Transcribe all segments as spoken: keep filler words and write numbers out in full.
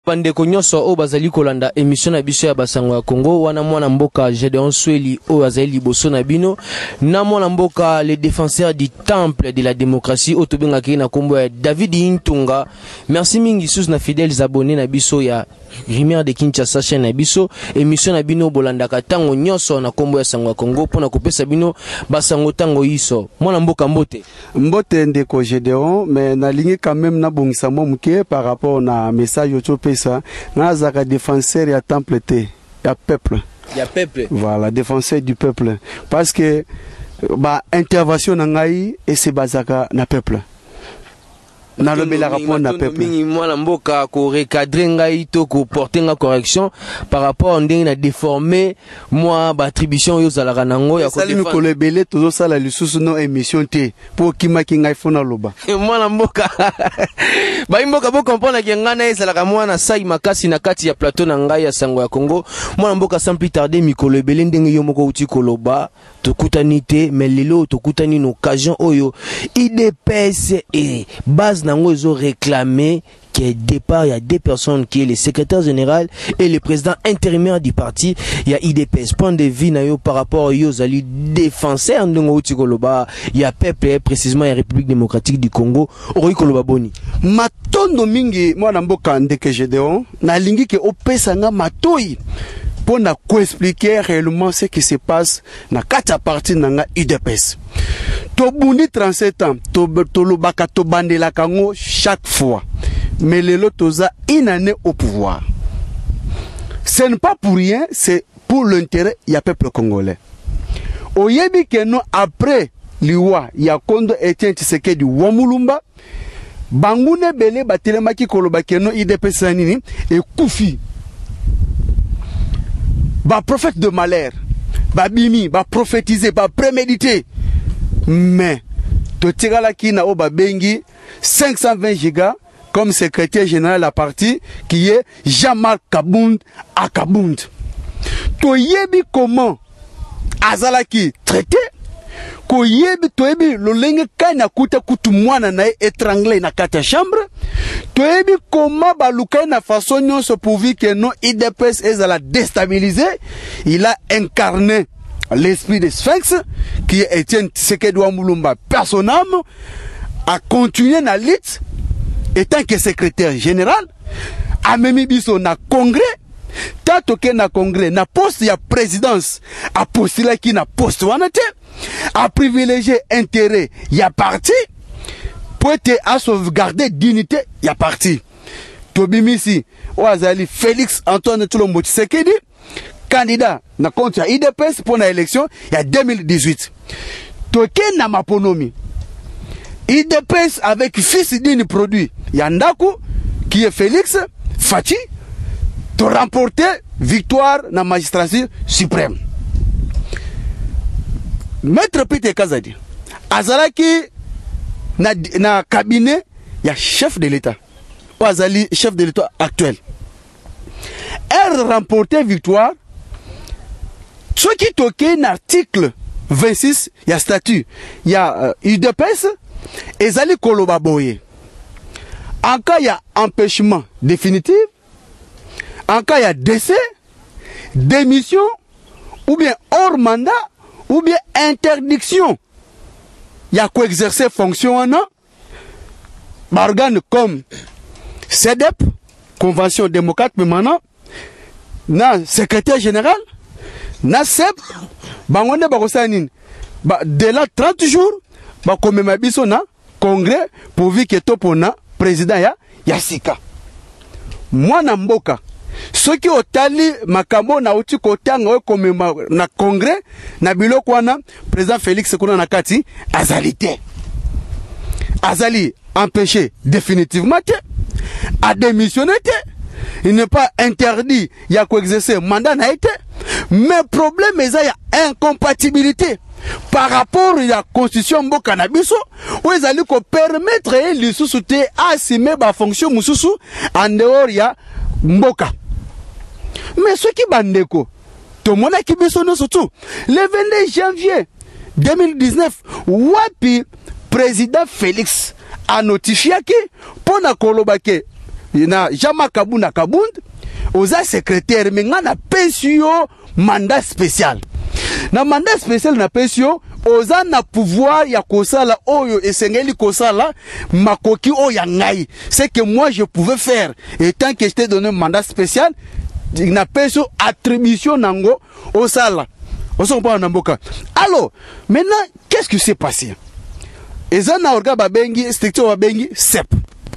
bandeko nyonso o bazali kolanda émission na biso ya basango ya Congo wana mwana mboka Gédéon Sweli o azali liboso na bino na mwana mboka les défenseurs du temple de la démocratie o tobengaki na kombo ya David Intunga. Merci mingi sus na fidèles abonnés na biso ya Rivière de Kinshasa chaîne na biso émission na bino bolandaka tango nyonso na kombo ya sango ya Congo pona kopesa bino basango tango iso mwana mboka mbote mbote ndeko Gédéon mais na ligne quand même na bongisa mo muke par rapport na message yo pesa na zaka défenseur ya temple te ya peuple ya peuple voilà défenseur du peuple parce que ba intervention na ngai et c'est bazaka na peuple na le bel rapport na peuple mwana mboka ko recadrer ngai to ko porter nga correction par rapport ndenge na déformer moi ba attribution yo zalaka nango ya ko défendre ko le belé tozo sala lisusu no émission te pour kima ki ngai fona loba mwana mboka ba mboka bo comprendre ke ngana ezalaka mwana sai makasi na kati ya plateau na ngai ya sango ya Congo mwana mboka sans plus tarder mikolo belé ndenge yo moko uti koloba tokutani te mais lelo tokutani une occasion oyo I D P S et base nango ils ont réclamé que départ il y a deux personnes qui est le secrétaire général et le président intérimaire du parti il y a I D P S point de vue na yo par rapport aux alliés défenseurs ndongo uti koloba il y a peuple précisément la République démocratique du Congo ori koloba boni matondo mingi mwana mboka ndeke Gédéon na lingi ke opesa nga matoi pour na ko expliquer réellement ce qui se passe na kata partie nanga I D P S to bundi trente-sept ans to to lobaka to bandela kango chaque fois mais lelo toza une année au pouvoir ce n'est pas pour rien c'est pour l'intérêt ya peuple congolais oyebi que non après liwa ya Kondo Etienne Tshisekedi wa Mulumba bangune bele batelemaki koloba que non I D P S nini et kufi ba prophète de malheur, ba bimi, ba prophétiser, ba préméditer. Mais, to tirala ki na o ba bengi cinq cent vingt gigas comme secrétaire général de la partie qui est Jean-Marc Kabound à Kabound. To yebi comment azalaki traité ko yebi to yebi lo lenge kana kuta kutu mwana na étranglé na kata chambre to yebi comment baluka na façon nyonso pourvu que non I D P S est à la déstabiliser il a incarné l'esprit de Sphinx qui est Etienne Tshisekedi wa Mulumba personne âme a continué na lutte étant que secrétaire général a même biso na congrès tato ke na congrès na poste ya présidence a postulé qui na poste wana te a privilégié intérêt ya parti pour être à sauvegarder dignité ya parti tobimisi oazali Félix Antoine Tshilombo Tshisekedi candidat na compte ya I D P S pour la élection ya deux mille dix-huit toke na maponomi I D P S avec fils d'une produit ya Ndaku qui est Félix Fachi to remporter victoire na magistrature suprême. Maître Peter Kazadi azalaki na, na cabinet ya chef de l'État ou azali chef de l'État actuel. Elle remportait victoire ce qui toquait un article vingt-six il y a statut il y a I D P S et zali koloba boye en cas il y a empêchement définitif en cas il y a décès démission ou bien hors mandat ou bien interdiction il y a quoi exercer fonction en an organe comme C D E P convention démocrate mais maintenant na secrétaire général na S E P bangonde bakosanine ba de là trente jours ba komema biso na congrès pourvu que topona président ya ya sika mwana mboka soki otali makambo na uti kotanga we komema na congrès na biloko wana président Félix kuna na kati azali te azali empêché définitivement te a démissionné te il n'est pas interdit il y a quoi exercer mandat na été mais problème est il y a incompatibilité par rapport à la constitution mboka na biso où ils allaient ko permettre les sous-soutés assumer ba fonction mususu en dehors ya mboka mais ce qui bandeko to mona ki biso no surtout le vingt-deux janvier deux mille dix-neuf wapi président Félix a notifié que pour na koloba ke na Jean-Marc Kabunda Kabund oza secrétaire mais nga na pesio mandat spécial na mandat spécial na pesio oza na pouvoir ya kosala oyo esengeli kosala makoki o ya ngai c'est que moi je pouvais faire et tant que je t'ai donné un mandat spécial na pesio attribution nango osala oso pa na mboka. Alors maintenant qu'est-ce qui s'est passé? Eza na orga babengi structure babengi S E P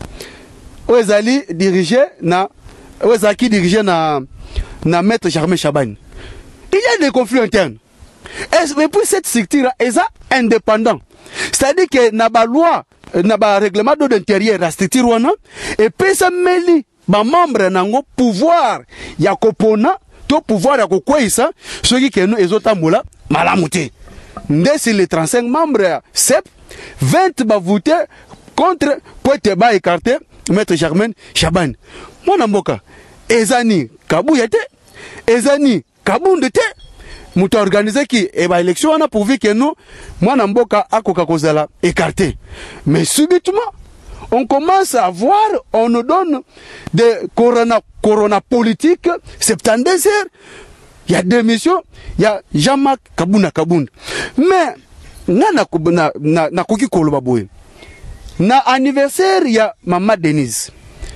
Oezali dirigé na Oezaki dirigé na na maître Germain Chabane. Il y a des conflits internes. Et puis cette structure est indépendant. C'est-à-dire que na ba loi na ba règlement d'intérieur la structure wana et puis ça meli ba membre nango pouvoir ya kopona to pouvoir ya kokwisa soki keno ezotambola malamu te. Ndesi les trente-cinq membres S E P vingt ba voté contre pote ba écarté maître Germain Chabane. Mwana mboka ezani kabuya te ezani kabunde te muto organisé qui et ba élection wana pourvu que nous mwana mboka akoka kozala écarté. Mais subitement on commence à voir, on nous donne des corona corona politique septante-deux heures. Il y a deux missions, il y a Jean-Marc Kabunda Kabund. Mais na na na na koki koloba boye. Na anniversaire il y a Maman Denise.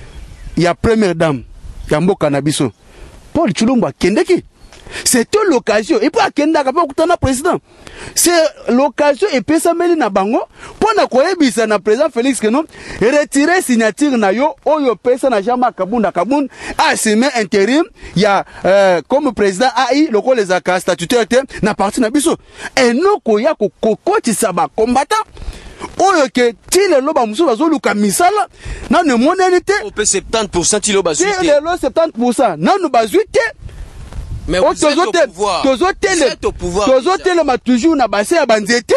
Il y a première dame, il y a Mboka Nabiso. Paul Chulumba Kendeki. C'était l'occasion. Et puis à Kenda Kapakutana président. C'est l'occasion et puis ça mène na bango pour na koyebisa na président Félix Kenon retirer signature na yo oyo pesa na Jean-Marc Kabunda Kabund a signé intérim il y a euh, comme président A I le les aka statutaire na parti na biso et non koya ko kokoti saba combattant oyo ke tile loba muso bazoluka misala na ne monalité on peut soixante pour cent tilo bazuite tile lo soixante pour cent na no bazuite. Mais vous êtes au pouvoir. Vous êtes au pouvoir. Tozotele ma toujours na basse ya banzete.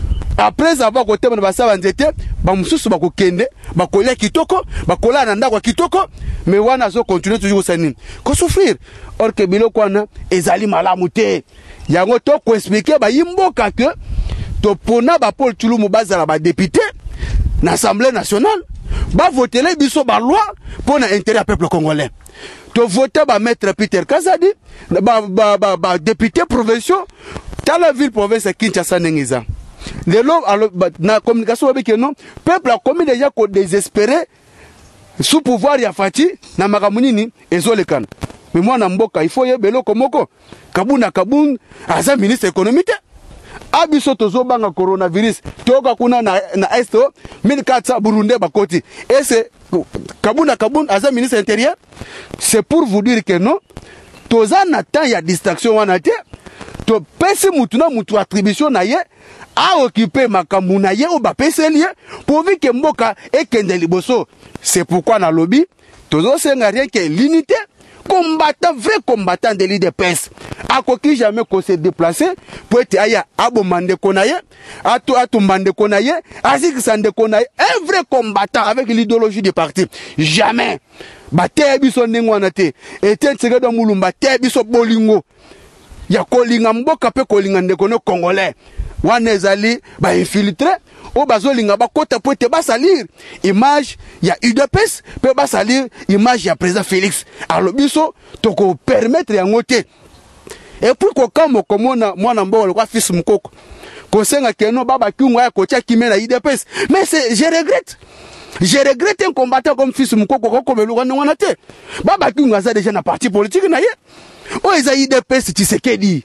Après avoir côté na basse ya banzete, ba mususu ba kokende, ba kolia kitoko, ba kola na ndako kitoko, mais wana zo continuer toujours sanini. Ko souffrir. Or que biloko wana ezali malamu te. Yango to ko expliquer ba yimboka que to pona ba Paul Tshulumu bazala ba député na Assemblée nationale, ba voter biso ba loi pour l'intérêt du peuple congolais. To voter ba maître Peter Kazadi ba ba ba, ba député provincial dans la ville province Kinshasa nengiza le lo na communication avec non peuple a commis déjà ko désespéré sous pouvoir ya Fati na makamunini ezolekana mais moi na mboka il faut yebelo komoko Kabunda Kabund aza ministre économique abiso tozo banga coronavirus toka kuna na na esto mille quatre cents Burundi bakoti et c'est Kabunda Kabund aza ministre intérieur. C'est pour vous dire que non toza na temps ya distraction wana te to pesi mutu na mutu attribution na ye a occuper makambu na ye o ba pesi lié pour vu que mboka ekende liboso. C'est pourquoi na lobby tozo senga rien que l'unité combattant vrai combattant de l'I D P S a koki jamais qu'on se déplacer pour être aya abomande konaye atu atu mande konaye asik sande konaye un vrai combattant avec l'idéologie du parti jamais bate biso ndengwana te ete tsege do mulumba te biso bolingo ya kolinga mboka pe kolinga ndeko no congolais wana ezali ba infiltré o bazolinga bakota po te basalir image ya U D P S pe basalir image ya président Félix alors biso to ko permettre yango te et puis ko kamo komona mwana mboka kwa fils mukoko ko senga keno baba kiunga ya kocha kimena U D P S mais c'est je regrette. Je regrette un combattant comme fils Mukoko comme le Rwanda te. Baba Kiunga za déjà na parti politique na ye. O eza I D P S Tshisekedi.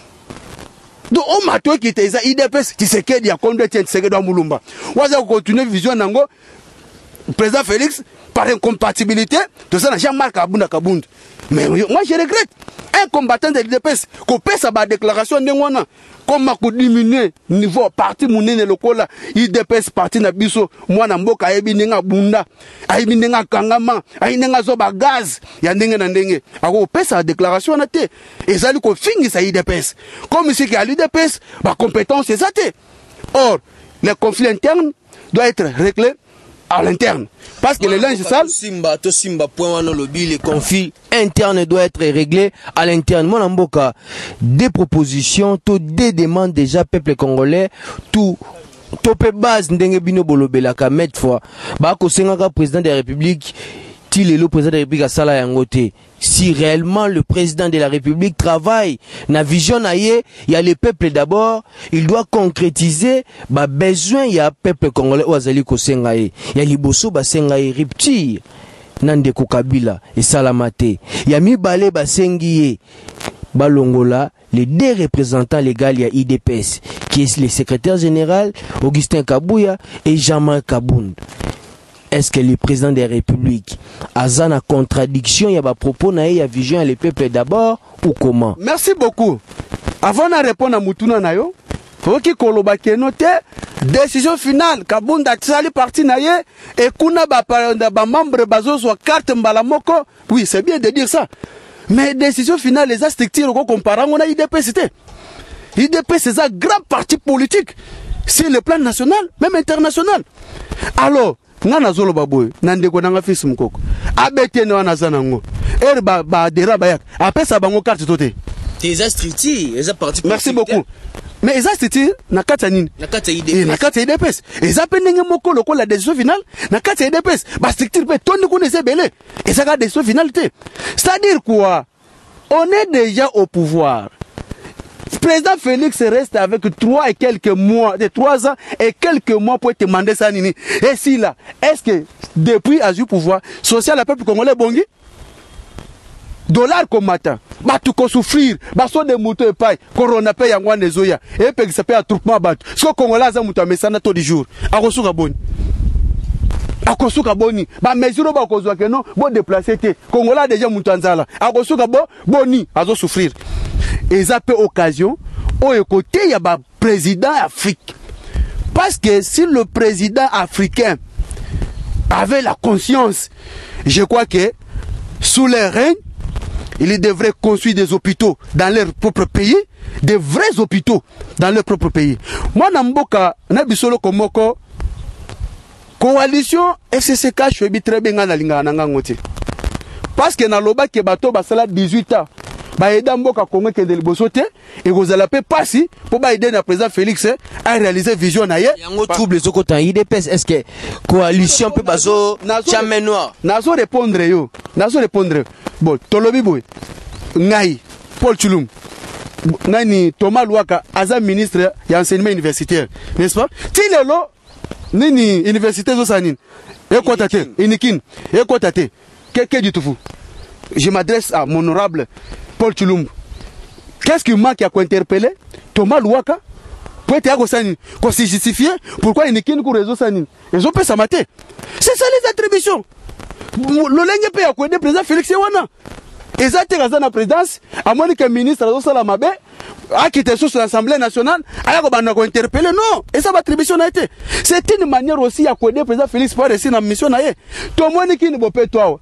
Donc on m'a toi qui était eza I D P S Tshisekedi a conduit Tshisekedi à Mulumba. Waza continuer vision nango président Félix par incompatibilité de ça Jean-Marc Kabunda Kabund. Mais moi je regrette un combattant de l'I D P S ko pesa ba déclaration ndengwana comment ko diminuer niveau parti munene lokola I D P S parti na biso mwana mboka ayebi ninga bunda ayebi ninga kangama ayebi ninga zoba gaz ya ndenge na ndenge ako pesa déclaration na te ezali ko fingisa I D P S comme si que l'I D P S ba compétence c'est ça te. Or les conflits internes doivent être réglés à l'interne. Parce que les linges sales. Simba, to Simba, point one lobby, les conflits internes doivent être réglés à l'interne. Moi, Namboka, des propositions, tout des demandes déjà, peuple congolais, tout. Topé base, ndenge bino bolobela ka mettre fois. Ba ko senga président de la République. ti le président de la République a sala yangote. Si réellement le président de la République travaille na vision na ye, il y a le peuple d'abord, il doit concrétiser ba besoin ya peuple congolais oazali ko senga ye. Ya liboso ba senga ye rupture nande ko Kabila et salamate. Ya mibale ba sengi ye balongola les deux représentants légaux ya I D P S qui est le secrétaire général Augustin Kabouya et Jean-Marc Kabound. Est-ce que le président de la République a une contradiction, il y a des propos, il y a vision, le peuple d'abord ou comment? Merci beaucoup. Avant de répondre à Moutouna Nayo, il faut que Koloba note décision finale. Kabunda Tsali parti naye et Kuna ba membre bazo soit carte mbalamoko. Oui, c'est bien de dire ça. Mais décision finale, les astrictires comparant on a I D P c'était. I D P c'est un grand parti politique sur le plan national, même international. Alors, ngana zolo baboy nande ko nanga fils mukoko abete no anazana ngo er ba ba dera bayak apesa bango carte toté tes astriti eza parti. Merci beaucoup. Mais eza astriti na kata nini na kata I D P S na kata I D P S eza pendenge moko loko la décision finale na kata I D P S ba structure pe toni ko nese belé eza ka décision finale. C'est-à-dire quoi, on est déjà au pouvoir. Président Félix reste avec trois et quelques mois, de trois ans et quelques mois pour te demander ça nini. Et si là, est-ce que depuis a eu pouvoir social le peuple congolais bongi? Dollar comme matin, bah tout qu'on souffrir, bah soit des moutons et paille, corona paye en guan des oya, et puis ça paye à troupement battu. Ce que congolais a mouton mais ça n'a tous les jours. À Rosuka boni, à Rosuka boni, bah mesure bah cause que non, bon déplacé te, congolais déjà mouton zala, à Rosuka bon boni, à souffrir. Et ça peut occasion au côté il y a un président africain. Parce que si le président africain avait la conscience, je crois que sous leur règne, il devrait construire des hôpitaux dans leur propre pays, des vrais hôpitaux dans leur propre pays. Moi, Namboka, Nabisolo Komoko, coalition S C K, je suis très bien à l'Inga. Parce que dans le bas, bateau basala dix-huit ans. Ba aida mboka Congo ke de libosote et vous allez pas passer pour ba aider le président Félix à réaliser vision na ye. Yango trouble les autres I D P S. Est-ce que coalition peut bazo chamé noir? Nazo répondre yo. Nazo répondre. Bon, tolobi boy. Ngai Paul Tshilombo. Nani Thomas Luaka aza ministre ya enseignement universitaire, n'est-ce pas? Tilelo nini université zo sanine. E kotate, inikin. E kotate. Qu'est-ce du tout? Je m'adresse à mon honorable Paul Tshilombo. Qu'est-ce qui manque à interpeller Thomas Luaka pour être à se justifier pourquoi il n'est qu'une réseau sanine. Ils ont pu s'amater. C'est ça les attributions. Le lingue peut accorder le président Félix Ewana. Et ça, c'est la présidence. À moins que le ministre de Salamabe a quitté sur l'Assemblée nationale, a interpellé. Non. Et ça, l'attribution a été. C'est une manière aussi à accorder le président Félix pour réussir la mission. Tout le monde qui ne peut pas toi.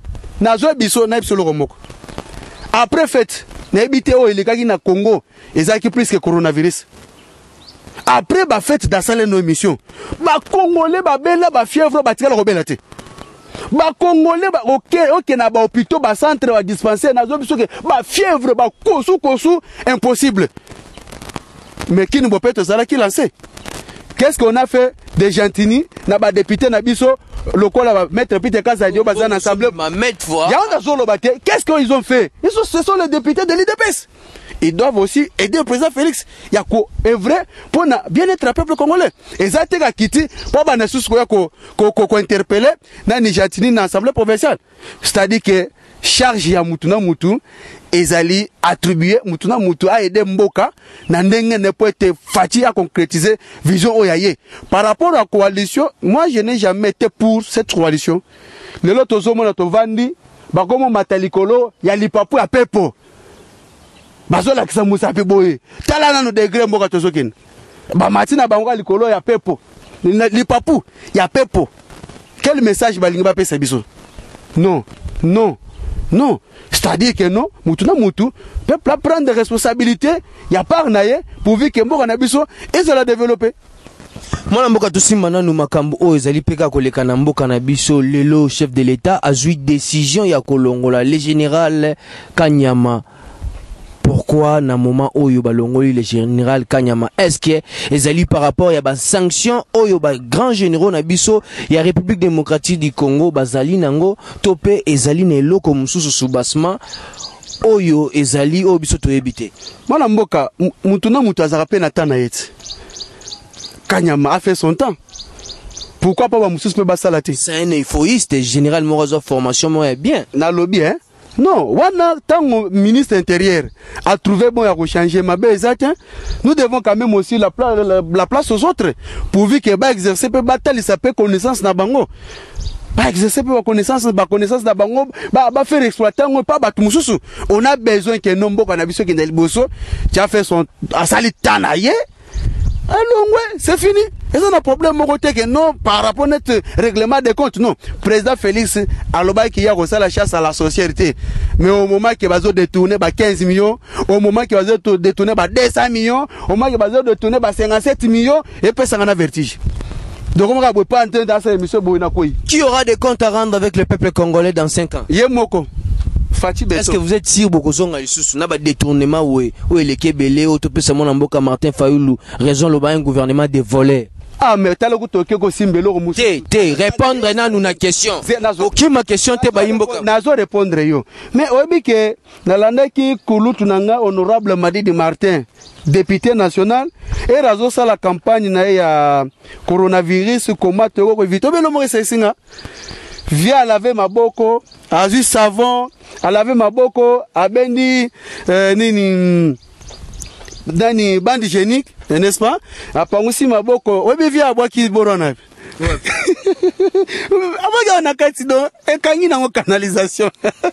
Après fait, n'habité au Elikaki na Congo, et ça qui plus que coronavirus. Après ba fête dans nos émissions, ba Congolais ba bela ba fièvre ba tirala robelate. Ba Congolais ba OK OK na ba hôpital ba centre ba dispensaire na zo biso ke ba fièvre ba kosu kosu impossible. Mais qui ne peut pas te ça qui lancé. Qu'est-ce qu'on a fait de Gentini na ba député na biso le col va mettre Peter Kazadio dans l'Assemblée. Qu'est-ce qu'ils ont fait? Ils sont, ce sont les députés de l'I D P S. Ils doivent aussi aider le président Félix. Il y a quoi est vrai pour bien être le peuple congolais. Et ça a quitté pour qu'on interpeller dans Nijatini dans l'Assemblée provinciale. C'est-à-dire que charge ya mutuna mutu ezali attribué mutuna mutu a aider mboka na ndenge ne peut être fatigué à concrétiser vision oyaye. Par rapport à la coalition, moi je n'ai jamais été pour cette coalition. Le lot ozomo na to vandi ba komo matalikolo ya lipapu ya pepo. Bazo la kisa musa pe boye. Tala na no degré mboka tozokin. Ba matina bango likolo ya pepo. Lipapu ya pepo. Quel message balingi ba pesa biso? Non, non. Non, c'est-à-dire que non, mutuna mutu, peuple prendre des responsabilités, il y a pas naye pour vivre que mboka na biso et ça la développer. Moi mboka tosi mananu makambo o ezali peka koleka na mboka na biso lelo chef de l'état a joué décision ya kolongola le général Kanyama pourquoi na moment oyo balongoli le général Kanyama est-ce que ezali par rapport ya ba sanction oyo ba grand généraux na biso ya République démocratique du Congo bazali nango topé ezali na eloko mususu soubassement oyo ezali oyo biso toyebite mwana mboka mutu na mutu azaka pe na tana yeti Kanyama a fait son temps. Pourquoi pas Moussous peut basalater? C'est un euphoïste, général Morazo formation moi bien. Na lobby hein? Non, wana tant ministre intérieur a trouvé bon à changer ma exact. Nous devons quand même aussi la, pla la, la place aux autres pourvu que ba exercer peut bataille ça peut connaissance na bango. Ba exercer peut connaissance ba connaissance na bango ba ba faire exploiter pas ba tout Moussous. On a besoin que nombo kana biso ki ndali boso qui a fait son asali tanaye. Alors ouais, c'est fini. Et ça n'a problème mon côté que non par rapport à notre règlement des comptes non. Président Félix Aloba qui a reçu la chasse à la société. Mais au moment qu'il va détourner bah quinze millions, au moment qu'il va détourner bah deux cents millions, au moment qu'il va détourner bah cinquante-sept millions et puis ça en a vertige. Donc on va pas entendre dans cette émission Boinakoui. Qui aura des comptes à rendre avec le peuple congolais dans cinq ans? Yemoko. Est-ce que vous êtes sûr que vous avez détournement ou le Kébélé, ou tout ce monde Martin Fayoulou, raison le un gouvernement des volets? Ah, mais t'as le goût de quelque simbelo ou Té, té, répondre à une question. Ok, ma question, t'es pas imboka. Nazo répondre yo. Mais obi que, dans l'année qui Kouloutou nanga honorable Madi de Martin, député national, et razo ça la campagne na ya coronavirus, comment te go vite. Mais le mot c'est singa. Via laver ma boko, a du savon, a laver ma boko, a bendi, euh, nini, dani bande hygiénique, n'est-ce pas? A pangusi ma boko, obi via a bois qui borona. Avant na katido, e kangi na canalisation.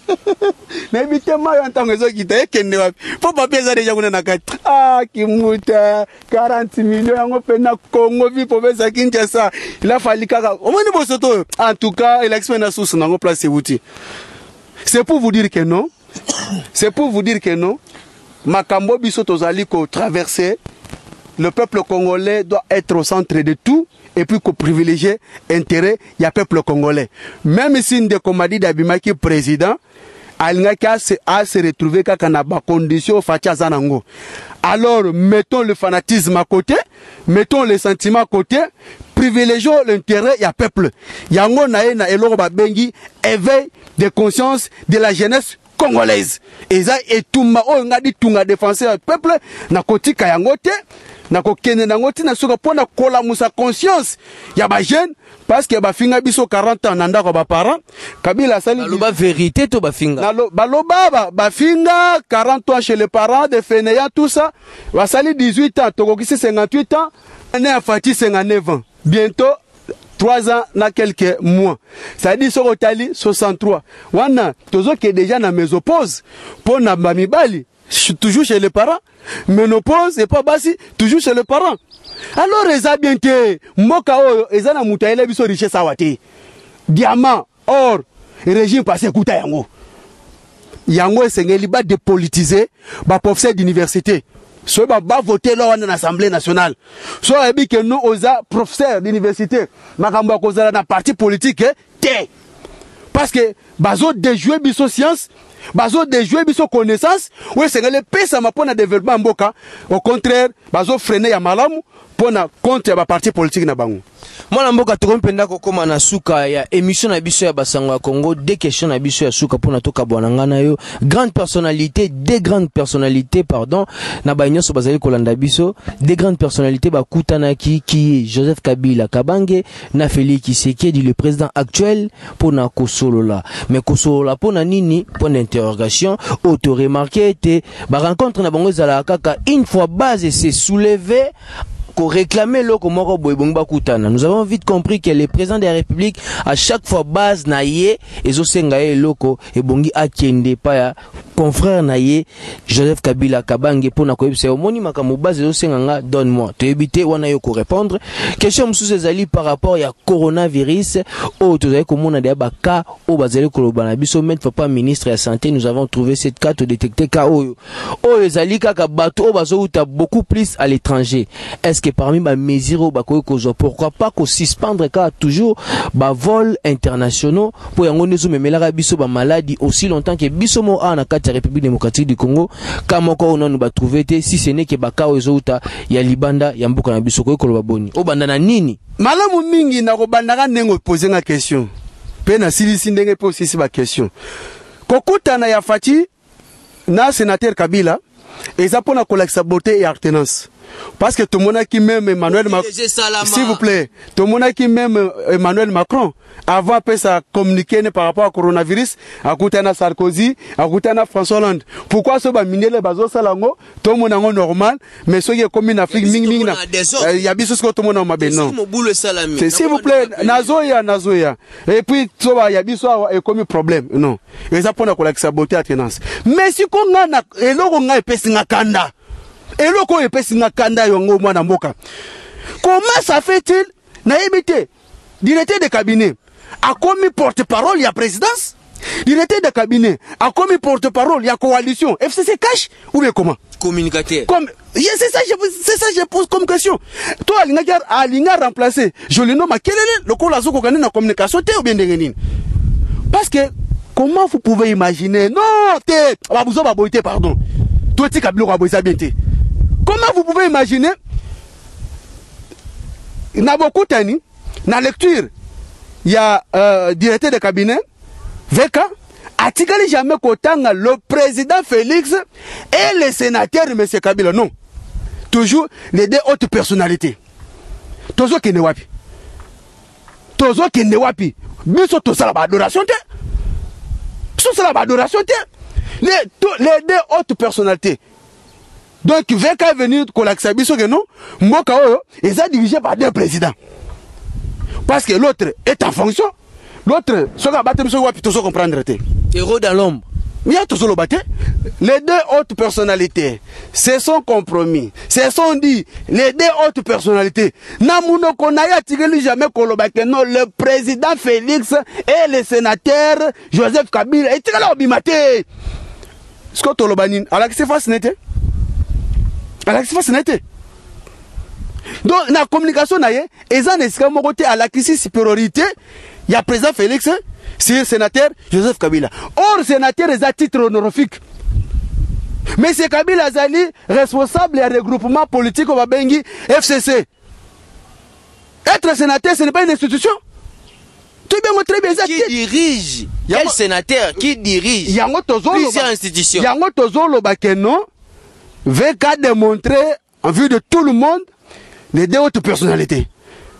Mais bitema yo ntango zo kita ekende wapi. Faut pas pesa déjà kuna na kati. Ah kimuta quarante millions yango pena Congo vi province Kinshasa. Il a fallu kaka. Omoni bosoto. En tout cas, il a expérience sous nango place outil. C'est pour vous dire que non. C'est pour vous dire que non. Makambo biso tozali ko traverser. Le peuple congolais doit être au centre de tout et puis qu'on privilégie intérêt il y a peuple congolais. Même si Ndeko Komadi Dabimaki président, alingaka a se retrouver kaka na ba condition fatia zanango. Alors mettons le fanatisme à côté, mettons les sentiments à côté, privilégions l'intérêt il y a peuple. Yango na na eloro ba bengi éveil de conscience de la jeunesse congolaise. Et ça et tout ma o ngadi tunga défenseur du peuple na kotika yango te. Na kokene na ngoti na soka pona kola musa conscience ya ba jeune parce que ba finga biso quarante ans nanda ko ba parents Kabila sali baloba vérité to ba finga na lo baloba ba, ba finga quarante ans chez les parents de fainéants tout ça ba sali dix-huit ans toko kisi cinquante-huit ans né à Fati cinquante-neuf ans bientôt trois ans na quelques mois ça dit soko tali soixante-trois wana tozo ke déjà na mésopause pona ba mibali toujours chez les parents. Ménopause et pas basi, toujours chez les parents. Alors, les a bien que, moka o, eza na mutaele biso richesse awate. Diamant, or, régime passé kuta yango. Yango esengeli ba dépolitiser, ba professeur d'université. So ba ba voter là dans l'Assemblée nationale. So ebi que nous oza professeur d'université, makambo kozala na parti politique, té. Parce que bazo déjouer biso science, bazo déjouer biso connaissance, ouais c'est le pesa ma pona développement mboka, au contraire, bazo freiner ya malamu pona contre ya parti politique na bango. Moi mboka tokompenda kokoma na suka ya émission na biso ya basango ya Congo, des questions na biso ya suka pona toka bwananga na yo, grande personnalité, des grandes personnalités pardon, na baigno so bazali kolanda biso, des grandes personnalités ba kutanaki qui Joseph Kabila Kabange na Félix Tshisekedi le président actuel pona kosolola. Mais kosolola pona nini point d'interrogation, auto remarqué était ba rencontre na bango zala kaka une fois base s'est soulevé réclamer l'eau comme nous avons vite compris que le président de la République à chaque fois base naïe et zosengaye loko et bongi akende pa confrère naïe Joseph Kabila Kabange pour na koyebisa omoni makambo base zosenganga donne-moi te éviter wana yo ko répondre question msuse ezali par rapport ya coronavirus au tozali komona de ba cas au bazali koloba na biso met papa ministre de la santé nous avons trouvé cette carte détecté cas oyo oyo ezali kaka bato o bazo uta beaucoup plus à l'étranger. Est-ce que parmi les mesures pourquoi pas qu'on suspendre car toujours bah vol internationaux pour y avoir des maladie aussi longtemps que bisomo a na kati kati ya République démocratique du Congo kama ko on nous ba trouver te si ce n'est que bakao ezouta ya libanda ya mboka na biso ko ekolo baboni o banda na nini malamu mingi na ko bandaka nengo poser nga question pe na silisi ndenge pe aussi ba question kokutana ya Fati na sénateur Kabila eza pona kolakisa beauté et alternance parce que tout le monde qui même Emmanuel Macron s'il vous plaît tout le monde qui même Emmanuel Macron avant peut ça communiquer par rapport au coronavirus à Koutana Sarkozy à Koutana François Hollande pourquoi ce ba miner les bazo salango tout le monde normal mais ce qui est comme en Afrique ming ming na il y a biso que tout le monde ma ben non s'il vous plaît nazoya nazoya et puis so ba ya biso est comme problème non et ça pona ko la saboter alternance mais si ko ngana eloko nga epesi nga kanda eloko epesi nga kanda yongo mwana mboka comment ça fait-il na ebité directeur de cabinet a commis porte-parole ya présidence directeur de cabinet a commis porte-parole ya coalition F C C cash ou bien comment communicateur comme c'est ça c'est ça je pose comme question toi alinga alinga remplacer je le nomme kelele loko la zoko kana na communication te ou bien ndengenine parce que comment vous pouvez imaginer non te ababuzo baboité pardon toi ti kabilo baboisa bien te comment vous pouvez imaginer na beaucoup tani na lecture il y a euh, directeur de cabinet V K atikali jamais kotanga le président Félix et le sénateur M. Kabila non toujours les deux autres personnalités tozo kene wapi tozo kene wapi biso to sala ba adoration te biso sala ba adoration te les les deux autres personnalités donc V K est venu kolakisa biso que non mboka oyo est dirigé par deux présidents parce que l'autre est en fonction l'autre ce que battre biso wapi tozo comprendre te héros dans l'ombre mais tozo lo battre les deux autres personnalités se sont compromis se sont dit les deux autres personnalités na muno konaya tigeli jamais koloba que non le président Félix et le sénateur Joseph Kabila et tigala obimate ce que tolo banin ala que c'est facile ala que c'est facile donc la communication na ye eza nesika moko te ala kisi supériorité ya président Félix sur sénateur Joseph Kabila or sénateur est à titre honorifique mais c'est Kabila azali responsable du regroupement politique au babengi F C C être sénateur ce n'est pas une institution tout bien très bien qui dirige quel sénateur qui dirige yango tozolo plusieurs institutions yango tozolo bakeno V K démontrer en vue de tout le monde les deux autres personnalités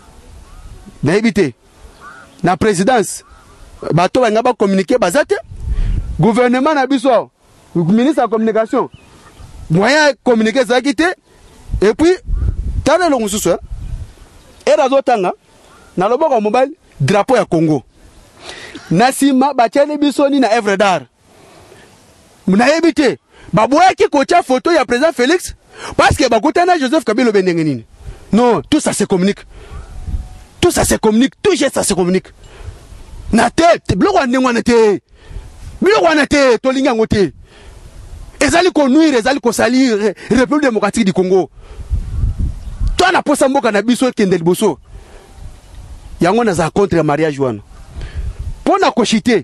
na éviter la présidence bato banga ba communiquer bazate gouvernement na biso ministre de la communication moyen communiquer ça quitté et puis tane lo mususu et razo tanga na loboko mobile drapeau ya Congo nasima bachele biso ni na œuvre d'art muna éviter baboya ki kocha photo ya président Félix parce que bakutana Joseph Kabila bendengenini non tout ça se communique tout ça se communique tout ça se communique na tête bloko ndengwa na te bloko na te to linga ngote ezali ko nuire ezali ko salir République démocratique du Congo toi na posa mboka na biso kende liboso yango na za contre mariage wana pona ko chiter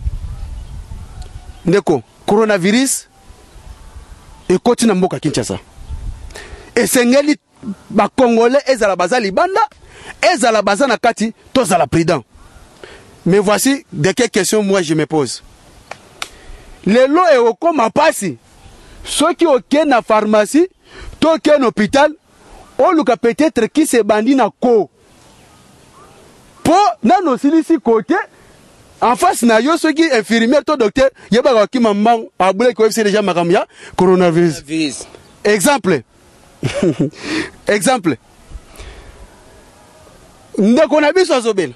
ndeko coronavirus et continue mboka Kinshasa et sengeli ba congolais ezala bazali banda ezala bazana kati tozala prudent mais voici de quelles questions moi je me pose les lots et au comme passi ceux qui ont na pharmacie to ken hôpital on luka peut-être qui se bandi na ko po na no silisi côté en face na yo ceux qui infirmière to docteur yeba ki mamma abule ko F C déjà makamya coronavirus exemple exemple ndeko na biso azobela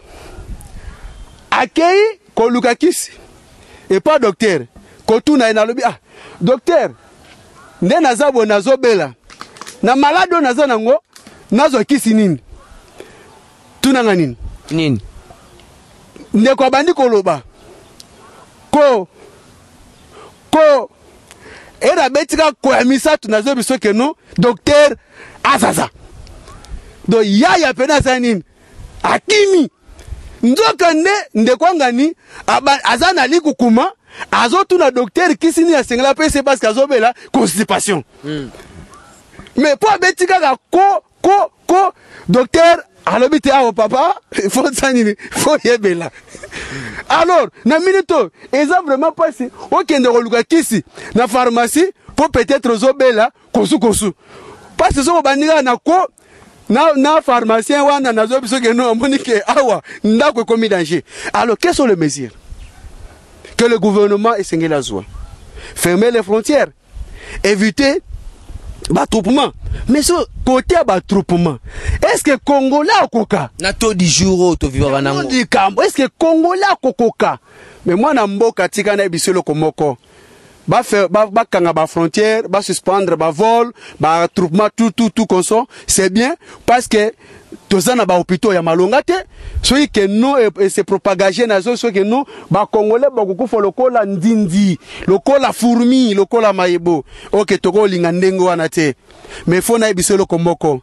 akei ko luka kisi et pas docteur ko tuna na lobi ah docteur nde nazabo nazobela na malade nazo nango nazo kisi nini tuna nga nini nini ndeko bandi koloba ko ko era betika ko amisa tunazo biso ke no docteur azaza do ya ya pena sa nini akimi nzoka nde ndekwangani azana likukuma azotuna docteur kisini ya sengela pese parce qu'azobela constipation mm. mais pour betika ka ko ko ko docteur alobite awo papa faut sanini faut yebela alors na minute eza vraiment passé okende koluka kisi na pharmacie pour peut-être zobela kosu kosu parce que so bandika na ko na na pharmacien wana nazo biso ke no monike awa ndako komi danger. Alors quelles sont les mesures que le gouvernement est sengé la joie? Fermer les frontières, éviter battroupement. Mais ce côté battroupement, est-ce que Congolais a coca? Nato di jour to vivra na ngo. Est-ce que Congolais a coca? Mais moi na mboka tika na biselo komoko. Ba faire ba ba kanga ba frontière, ba suspendre ba vol, ba attroupement tout tout tout comme ça, c'est bien parce que tozana ba hôpitaux ya malonga te, soki que nous et se propager na zo soki que nous ba congolais ba kukufa lokola ndindi, lokola fourmi, lokola mayebo. OK toko linga ndengo wana te. Mais faut na biselo komoko.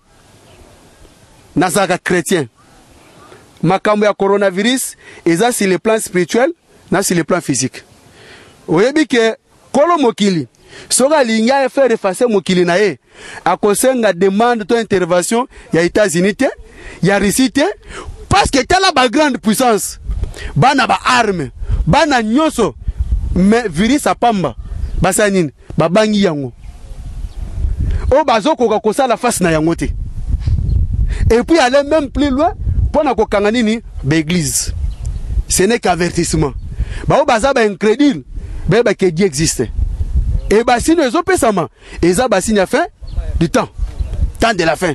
Nazaka chrétien. Makambo ya coronavirus, eza sur le plan spirituel, na sur le plan physique. Oyebi que Kolo mokili soka linga faire effacer mokili na ye akosenga demande ton intervention ya États-Unis te ya Russie te parce que tala ba grande puissance bana ba arme bana nyoso mais virus apamba basanine babangi yango o bazoko ka kosala face na yango te et puis aller même plus loin pona ko kanga nini ba église ce n'est qu'avertissement ba o baza ba incrédule Beba que Dieu existe. Et bah si nous opé sama, et ça bah signe la fin du temps, temps de la fin.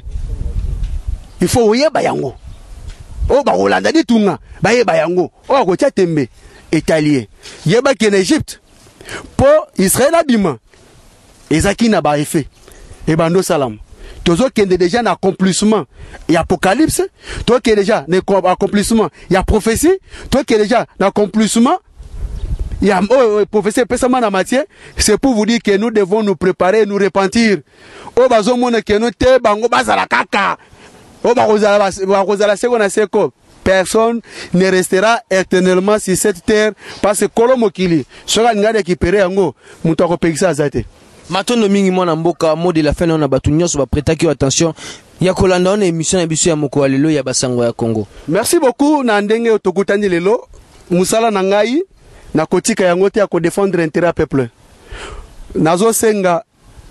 Il faut oyer bayango. Oh bah Hollande dit tunga, bah ye bayango. Oh ko tembe italien. Yeba qui en Égypte. Pour Israël abima. Et ça qui n'a pas effet. Et bah no salam. Tozo qui est déjà un accomplissement et apocalypse. Toi qui est déjà un accomplissement et a prophétie. Toi qui est déjà un accomplissement. Il y a oh, professeur Pesama na matière, c'est pour vous dire que nous devons nous préparer, nous repentir. Oh bazo mona que nous te bango bazala kaka. Oh bazala bazala sekona seko. Personne ne restera éternellement sur cette terre parce que kolomokili sera ngade récupérer ngo muto ko pekisa azate. Matondo mingi mwana mboka mode la fin na batu nyonso ba prêtaki attention. Ya kolanda on émission ya biso ya moko lelo ya basango ya Congo. Merci beaucoup na ndenge otokutani lelo. Musala na ngai na kotika yango te ya ko défendre intérêt à peuple. Nazo senga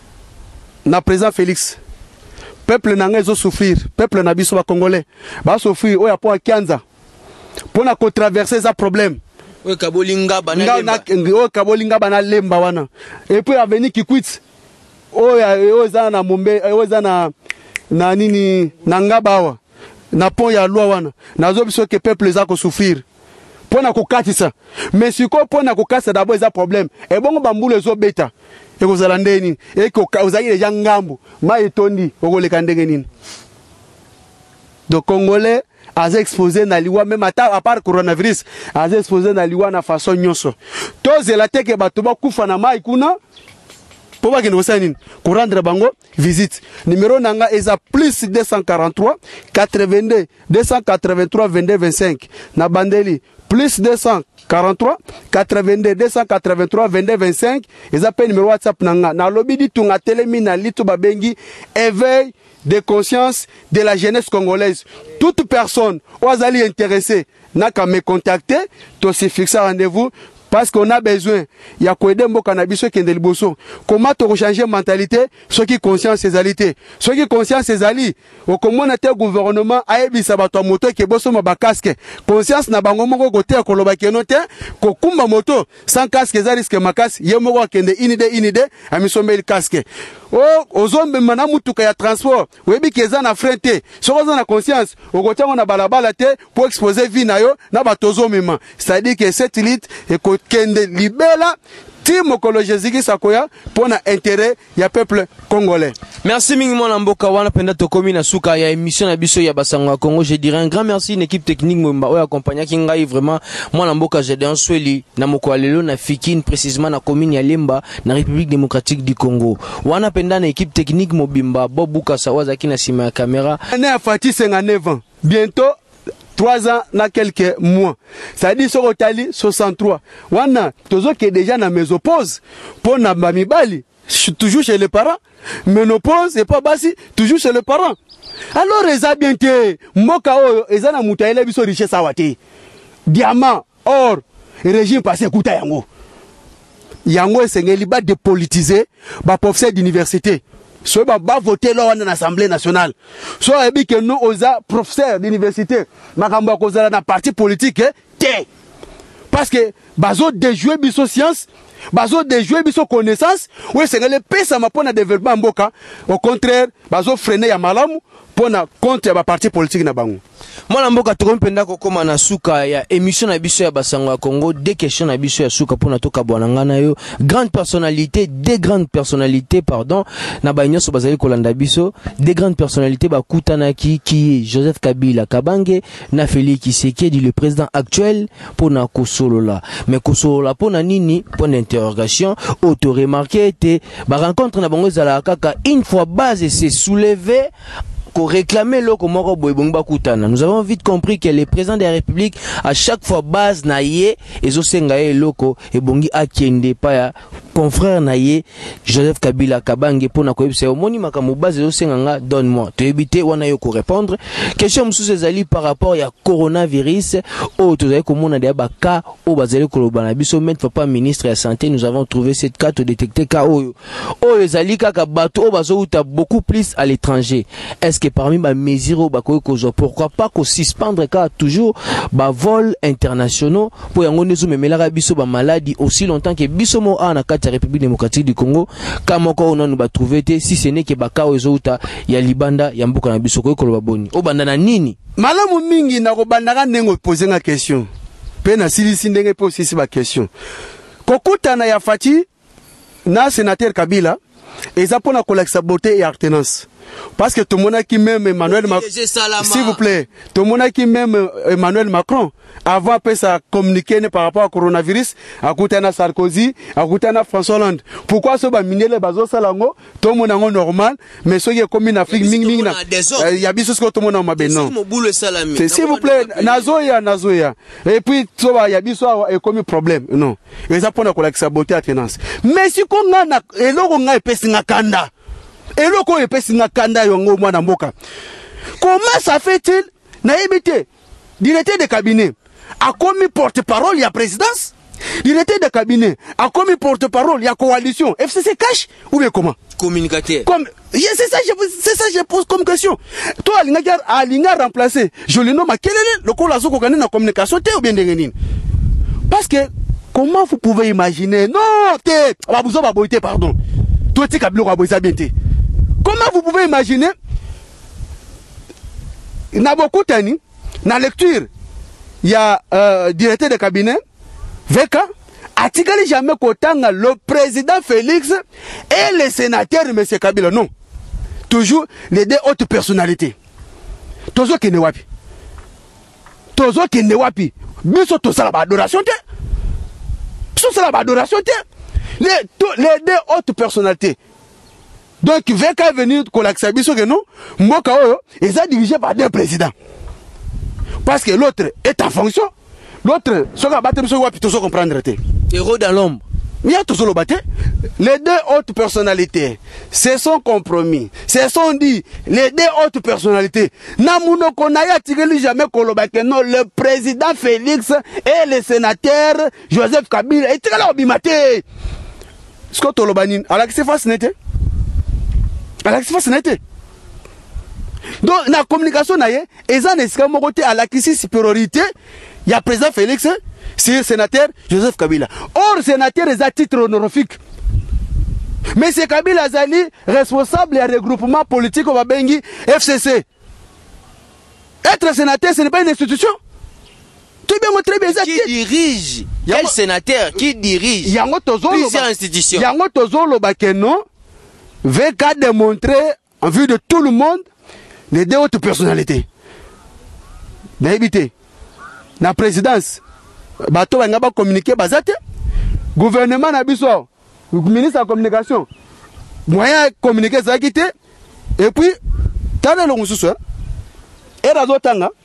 na président Félix. Peuple na ngai zo souffrir, peuple na biso ba congolais. Ba souffrir oya po akianza. Pona ko traverser ça problème. Oya kabolinga bana lemba. Oya kabolinga bana lemba wana. Et puis avenir qui quitte. Oya oza na mombe, oza na na nini na ngabawa. Na pont ya loi wana. Nazo biso ke peuple za ko souffrir. Pona kokatisa mais siko pona kokasa d'abord ça problème et bongo bambule zo beta e kozala ndeni e ko ozali déjà ngambu ma etondi okoleka ndenge nini. Donc congolais az exposé na liwa même à part coronavirus az exposé na liwa na façon nyonso tozela teke bato ba kufa na mai kuna pour ba keno sanine ko rendre bango visite numéro nanga eza plus deux cent quarante-trois quatre-vingt-deux deux cent quatre-vingt-trois vingt-deux vingt-cinq na bandeli plus deux cent quarante-trois quatre-vingt-deux deux cent quatre-vingt-trois vingt-deux vingt-cinq ils appellent numéro WhatsApp nanga na lobby di tunga telemi na litu babengi éveil de conscience de la jeunesse congolaise. Toute personne oazali intéressée n'a qu'à me contacter, to se fixer rendez-vous parce qu'on a besoin il y a quoi d'embo cannabis qui est de liboso. Comment to changer mentalité, ceux qui conscience ces alités, ceux qui conscience ces ali au comment na te gouvernement a ebisa bato moto qui bosso ma casque. Conscience na bango moko côté ko loba kenote ko kumba moto sans casque za risque makasi ye moko kende inide inide amisombe le casque. Oh ozombe mana mutuka ya transport webi keza na frente sokoza na conscience okotango na balabala te pour exposer vie na yo na batozo mema c'est-à-dire que cette litre et ko kende libela Timo Kolo Jésus Sakoya pour l'intérêt du peuple congolais. Merci mingi mwana mboka wana penda tokomi na suka ya émission na biso ya basango Congo. Je dirais un grand merci une équipe technique mba oya accompagner kingai vraiment mwana mboka Gédéon Sweli na moko lelo na Fikine précisément na commune ya Lemba na République démocratique du Congo. Wana penda na équipe technique mobimba Bobuka Sawaza ki na sima ya caméra. Ane afati cinquante-neuf ans. Bientôt trois ans na quelques mois. Ça dit sur Otali soixante-trois. Wana tozo qui est déjà na mésopause pour na mamibali toujours chez les parents. Ménopause et pas basi toujours chez les parents. Alors eza bien te mboka oyo eza na mutaele biso richesse awate. Diamant, or, régime passé kuta yango. Yango esengeli ba dépolitiser ba professeur d'université. So ba ba voter là dans l'Assemblée nationale. So ebi que nous oza professeur d'université makambo kozala na parti politique té. Parce que bazo déjouer biso science, bazo déjouer biso connaissance, ou esengeli pesa mapona développement mboka. Au contraire, bazo freiner ya malamu pona contre ba parti politique na bango. Mwana mboka tokompenda kokoma na suka ya émission na biso ya basango ya Congo, des questions na biso ya suka pona toka bwananga na yo, grande personnalité, des grandes personnalités pardon, na ba nyonso bazali kolanda biso, des grandes personnalités bakutana ki ki Joseph Kabila Kabange na Félix Tshisekedi le président actuel pona kosolola. Mais kosolola pona nini point d'interrogation, auto remarqué était ba rencontre na bango zala kaka une fois base c'est soulevé qu'on réclamait le Komoro Boybongba Koutana. Nous avons vite compris que les présidents de la République, à chaque fois base naïe, et Zosengaye loko, et Bongi Akende Paya, confrère naïe, Joseph Kabila Kabange, pour na koyeb, c'est au moni makamu base et Zosenganga, donne-moi. Tu éviter, wana yoko répondre. Question moussou zali par rapport à coronavirus, oh, tu savez comment on a des cas, oh, bazali kolobanabiso, mais pas ministre de la santé, nous avons trouvé cette carte détectée ka oh, oh, les ali kaka bato, oh, bazo, t'as beaucoup plus à l'étranger. Est-ce que parmi ma mesures pourquoi pas qu'on suspendre car toujours ba vol internationaux pour yango nezu memela biso ba maladie aussi longtemps que biso mo a na kati ya République démocratique du Congo kama ko on ba trouver si ce n'est que ba ka ezouta ya libanda ya mboka na biso ko koloba boni o banda na nini malamu mingi na ko banda ndengo poser nga question pe na silisi ndenge poser si ba question kokuta na ya fati na sénateur Kabila eza pona kolakisa beauté et alternance. Parce que tout le monde qui même Emmanuel Macron, s'il vous plaît, tout le monde qui même Emmanuel Macron, avant de ça communiquer par rapport au coronavirus, à côté de Sarkozy, à côté de François Hollande. Pourquoi ce va miner les bazos salango, tout le monde est normal, mais ce qui est comme en Afrique, ming ming na, il y a bis que tout le monde a mabé non. S'il vous plaît, Nazoya, Nazoya. Et puis, ça va, il y a bis est comme problème, non. Et ça pour la saboter à tenance. Mais si qu'on a, et là on a épais kanda. Et le ko epesi nga kanda yongo mwana mboka. Comment ça fait-il na ebité directeur de cabinet a commis porte-parole ya présidence, directeur de cabinet a commis porte-parole ya coalition F C C cash ou bien comment communicateur comme yes, c'est ça je c'est ça je pose comme question. Toi alinga alinga remplacer je le nomme kelele le ko la zoko kana na communication te ou bien ndengenini. Parce que comment vous pouvez imaginer non te babuzo baboité pardon. Toi tu Kabila ko boisa bien te. Comment vous pouvez imaginer, na beaucoup tani, na lecture, il y a euh, directeur de cabinet, V K, a-t-il jamais qu'autant le président Félix et le sénateur M. Kabila, non. Toujours les deux hautes personnalités. Toujours qui ne wapi. Toujours qui ne wapi. Biso to sala ba adoration te. Biso sala ba adoration te. Les, les deux hautes personnalités. Donc, V K est venu Kolaksabiso que non, Mboka Oyo, ils sont dirigés par deux présidents. Parce que l'autre est en fonction, l'autre, ce qu'on a battu, ce qu'on a plutôt comprendre. Héros dans l'ombre. Il y a tout le battu. Les deux hautes personnalités se sont compromis, se sont dit, les deux hautes personnalités, Namuno Konaya Tigeli jamais Kolobake, non, le président Félix et le sénateur Joseph Kabila, et Tigala Obimate. Ce qu'on a dit, alors que c'est facile, n'était alors que c'est facile. Donc, la communication, ils ont escamoroté à la supériorité. Il y a président Félix, c'est le sénateur Joseph Kabila. Or, le sénateur est à titre honorifique. Mais c'est Kabila Zali, responsable du regroupement politique au Babengi F C C. Être sénateur, ce n'est pas une institution. Tout bien très bien. Qui dirige? Quel sénateur qui dirige? Il y a plusieurs institutions. Il y a un autre bakeno. V K démontrer en vue de tout le monde les deux autres personnalités. N'habitez. La présidence, bateau va pas communiquer bazate. Gouvernement n'abisso. Ministre de la communication. Moyen de communiquer ça quitté. Et puis, t'as le long sous et la zotanga.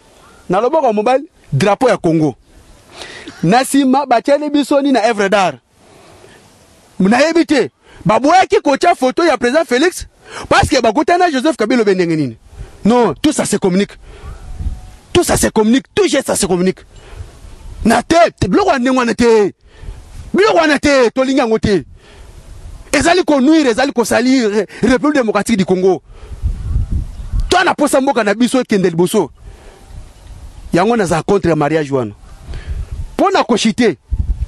na loboko mobile drapeau ya Congo nasima batiali bisoni na œuvre d'art munayebi te baboyaki kotia photo ya président Félix parce que bakutana Joseph Kabila bendenge nini. Non, tout ça se communique. Tout ça se communique, tout ça se communique. Na te, biloko ndengwa na te. Biloko na te, tolinga ngote. Ezali ko nuire, ezali ko salir République démocratique du Congo. Toi na posa mboka na biso kende liboso. Yango na za contre mariage wana. Pona ko chiter.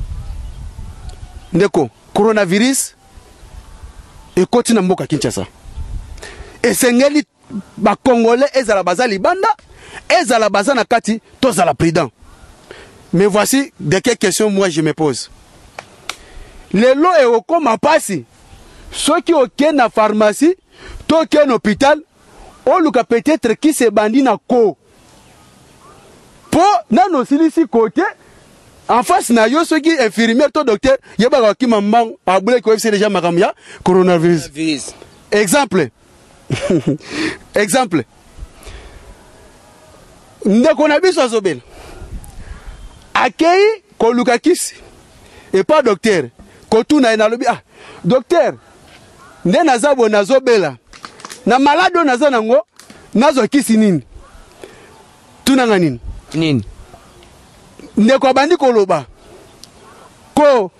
Ndeko, coronavirus et continue mboka Kinshasa. Et sengeli ba Congolais ezala bazali banda, ezala bazana kati tozala prudent. Mais voici de quelles questions moi je me pose. Les lots et au coma passi. Ceux qui ont na pharmacie, to ken hôpital, on luka peut-être qui se bandi na ko. Po na no silisi côté en face na yo ceux qui infirmière to docteur, yeba ki mamang abule ko c'est déjà makamya coronavirus. Exemple. Exemple. Ndeko na biso azobel. Akei ko luka kisi. Et pas docteur. Ko tuna na lobi ah docteur. Nde nazabo nazobela. Na malado naza nango nazo kisi nini? Tuna nganini? Nini? Ndeko bandi koloba. Ko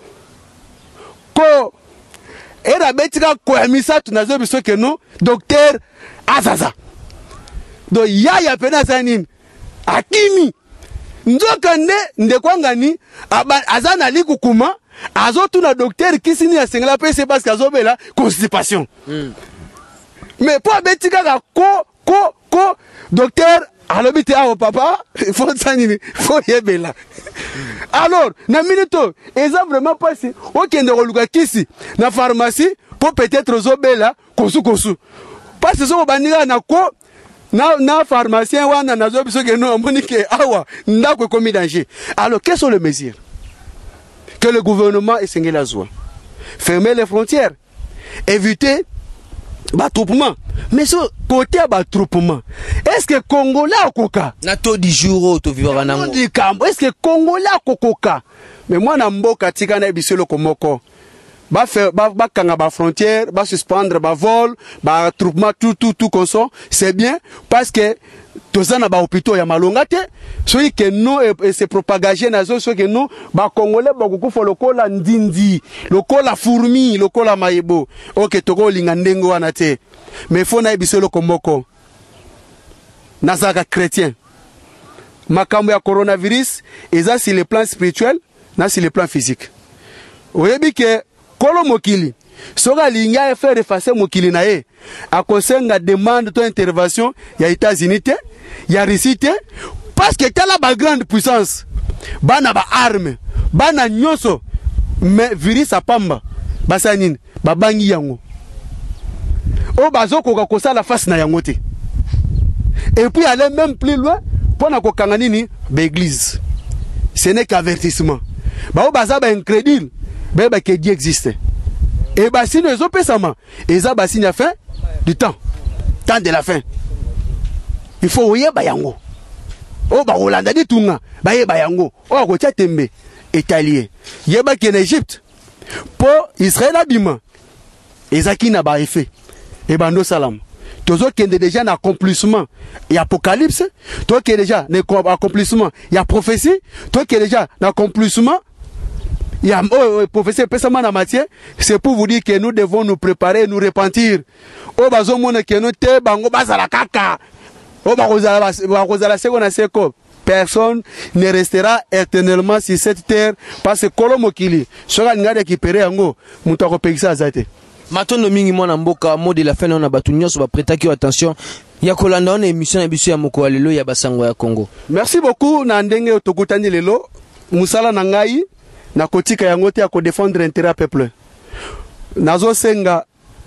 ko era betika ko amisa tunazo biso ke no docteur azaza. Do yaya pena sanini? Akimi. Nzoka nde ndeko ngani azana likukuma azo tuna docteur kisini ya sengela pese parce que azobela constipation. Mm. Mais pour betika ka ko ko ko docteur alobite awo papa faut sanini faut yebela. Alors na minuto eza vraiment passé okende koluka kisi na pharmacie pour peut-être zobela kosu kosu parce que so bandika na ko na na pharmacien wana nazo biso ke no monike awa ndako komi danger. Alors quelles sont les mesures que le gouvernement essaie la joie? Fermer les frontières, éviter battroupement. Mais ce côté battroupement, est-ce que Congolais a coca? Nato di jour to vivre en amour. Est-ce que Congolais a coca? Mais moi na mboka tika na biselo komoko. Ba faire ba ba kanga ba frontière, ba suspendre ba vol, ba attroupement tout tout tout comme ça, c'est bien parce que tozana ba hôpitaux ya malonga te, soki que nous et se propager nazo soki que nous ba Congolais ba kukufa lokola ndindi, lokola fourmi, lokola mayebo. OK toko linga ndengo wana te. Mais faut na biselo komoko. Nazaka chrétien. Makambo ya coronavirus, eza sur le plan spirituel, na sur le plan physique. Oyebi que Kolo mokili, soga linga faire effacer mokili na ye, a konsenga demande ton intervention, ya États-Unis te, ya Russie te, parce que tala ba grande puissance, bana ba arme, bana nyoso, mais virus a pamba, basa nini, ba bangi yango. O bazoko ka kosa la face na yango te. Et puis aller même plus loin, pour na kokanga nini, ba église. Ce n'est qu'avertissement. Ba o baza ba incrédule. Beba que Dieu existe. Et bah si nous opé sama, et ça bah signe la fin du temps, temps de la fin. Il faut oyer bayango. Oh bah Hollande dit tunga, bah ye bayango. Oh kocha tembe, italien. Yeba qui en Égypte, pour Israël abima. Et ça qui n'a pas fait. Et bah no salam. Tozo qui est déjà un accomplissement et apocalypse. Toi qui est déjà un accomplissement et a prophétie. Toi qui est déjà un accomplissement. Il y a oh, professeur Pesama na matière, c'est pour vous dire que nous devons nous préparer, nous repentir. Oh bazo mona que nous te bango bazala kaka. Oh bazala bazala sekona seko. Personne ne restera éternellement sur cette terre parce que kolomokili. Soka ngade récupérer yango, muto akopekisa azate. Matondo mingi mwana mboka mode la fin na batu nyonso ba prêtaki attention. Ya kolanda on émission na biso ya moko lelo ya basango ya Congo. Merci beaucoup na ndenge otokutani lelo. Musala na ngai na kotika yango te ya ko défendre intérêt peuple. Nazo senga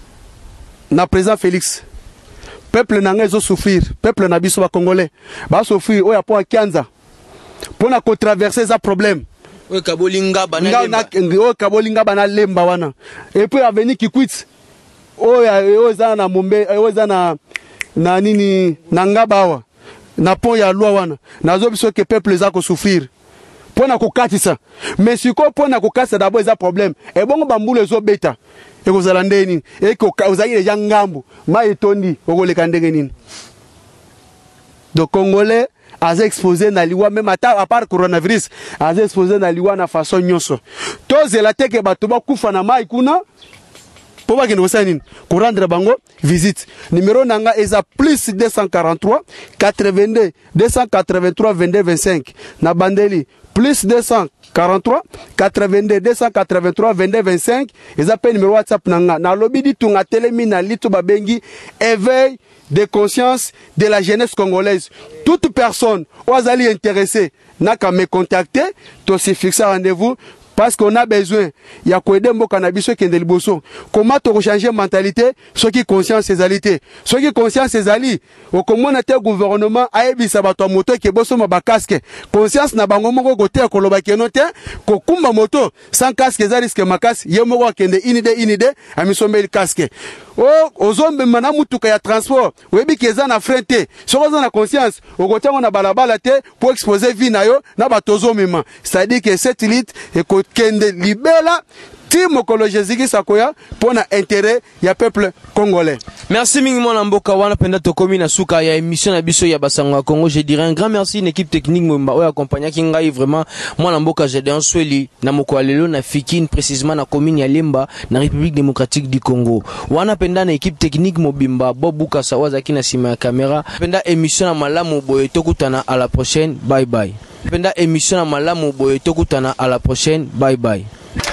na président Félix. Peuple na ngai zo souffrir, peuple na biso ba congolais. Ba souffrir o ya po kianza. Pona ko traverser za problème. O kabolinga bana lemba. O kabolinga bana lemba wana. Et puis avenir qui quitte. O ya o za na mombe, o za na na nini na ngabawa. na pont ya loi wana nazo biso ke peuple za ko souffrir pona ko katisa mais siko pona ko katisa d'abord eza problème e bongo bambula zo beta e ko zala ndeni e ko ozaki deja ngambu ma etondi okoleka ndenge nini. Donc Congolais a exposé na liwa même à part coronavirus a exposé na liwa na façon nyonso to zela teke bato ba kufa na mai kuna pour ba kende osanini ko rendre bango visite. Numéro nanga eza plus deux cent quarante-trois quatre-vingt-deux deux cent quatre-vingt-trois vingt-deux vingt-cinq na bandeli plus deux cent quarante-trois quatre-vingt-deux deux cent quatre-vingt-trois vingt-deux vingt-cinq eza pe numéro WhatsApp nanga na lobi di tunga telemi na litu babengi éveil de conscience de la jeunesse congolaise. Toute personne oazali intéressée n'a qu'à me contacter, to se fixer rendez-vous parce qu'on a besoin. Il y a quoi de mots cannabis qui est liboso. Comment te changer mentalité, ce qui conscience ses alités, ce qui conscience ses alliés. Au communautaire gouvernement a ébi sabato moto qui bosso ma casque. Conscience na bango moko côté ko loba kenote ko kumba moto sans casque za risque makas yemo kende inide inide amisombe casque. Oh, ozombe mana mutuka ya transport webi keza na frente sokoza na conscience okotengo na balabala te pour exposer vie na yo na batozo mema, c'est-à-dire que cette litre et ko kende libela Timo Kolo Jésus Sakoya pour na intérêt ya peuple congolais. Merci mingi na mboka wana penda tokomi na suka ya émission na biso ya basango ya Congo. Je dirais un grand merci une équipe technique mba oya accompagner ki ngai vraiment moi na mboka Gédéon Sweli na moko lelo na fikine précisément na commune ya Lemba na République démocratique du Congo. Wana penda na équipe technique mobimba Bobuka Sawaza ki na sima ya caméra. Penda émission na malamu boye tokutana à la prochaine. Bye bye. Penda émission na malamu boye tokutana à la prochaine. Bye bye.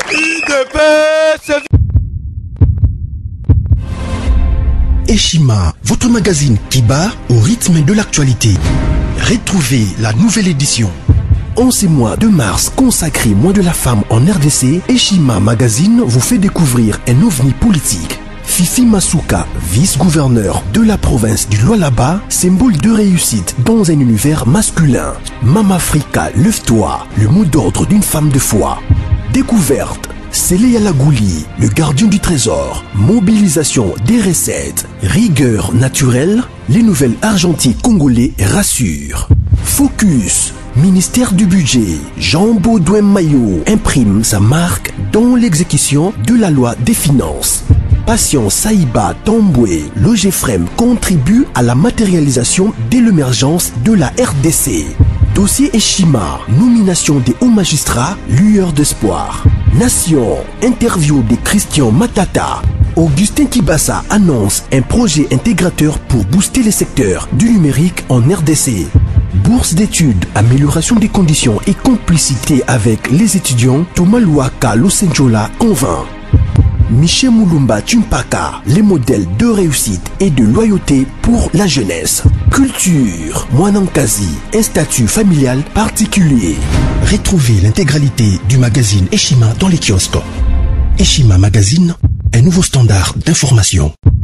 Eshima, votre magazine qui bat au rythme de l'actualité. Retrouvez la nouvelle édition. En ce mois de mars consacré mois de la femme en R D C, Eshima Magazine vous fait découvrir un ovni politique. Fifi Masuka, vice-gouverneur de la province du Lualaba, symbole de réussite dans un univers masculin. Mama Africa, lève-toi, le mot d'ordre d'une femme de foi. Découverte. Célia Lagouli, le gardien du trésor, mobilisation des recettes, rigueur naturelle, les nouvelles argentiques congolais rassurent. Focus, ministère du budget, Jean-Baudouin Maillot imprime sa marque dans l'exécution de la loi des finances. Patient Saïba Tamboué, Logefrem contribue à la matérialisation de l'émergence de la R D C. Dossier Eshima, nomination des hauts magistrats, lueur d'espoir. Nation, interview de Christian Matata. Augustin Kibassa annonce un projet intégrateur pour booster les secteurs du numérique en R D C. Bourse d'études, amélioration des conditions et complicité avec les étudiants, Thomas Luaka Losenjola convainc. Michel Moulumba Tumpaka, les modèles de réussite et de loyauté pour la jeunesse. Culture, Mwanankazi, un statut familial particulier. Retrouvez l'intégralité du magazine Eshima dans les kiosques. Eshima Magazine, un nouveau standard d'information.